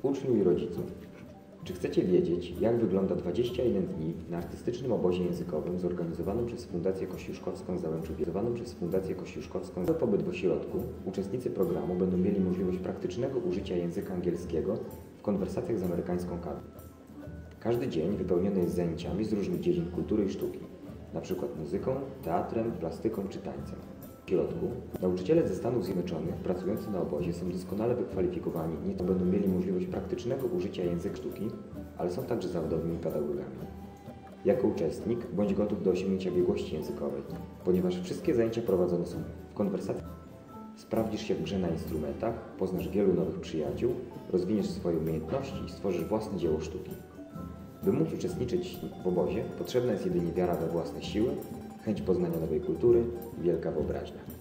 Uczniu i rodzicu. Czy chcecie wiedzieć, jak wygląda 21 dni na artystycznym obozie językowym zorganizowanym przez Fundację Kościuszkowską Załęczu? Za pobyt w ośrodku uczestnicy programu będą mieli możliwość praktycznego użycia języka angielskiego w konwersacjach z amerykańską kadrą. Każdy dzień wypełniony jest zajęciami z różnych dziedzin kultury i sztuki, np. muzyką, teatrem, plastyką czy tańcem. W środku nauczyciele ze Stanów Zjednoczonych pracujący na obozie są doskonale wykwalifikowani, nie tylko będą mieli możliwość praktycznego użycia języka sztuki, ale są także zawodowymi pedagogami. Jako uczestnik bądź gotów do osiągnięcia biegłości językowej, ponieważ wszystkie zajęcia prowadzone są w konwersacji. Sprawdzisz się w grze na instrumentach, poznasz wielu nowych przyjaciół, rozwiniesz swoje umiejętności i stworzysz własne dzieło sztuki. By móc uczestniczyć w obozie, potrzebna jest jedynie wiara we własne siły, chęć poznania nowej kultury i wielka wyobraźnia.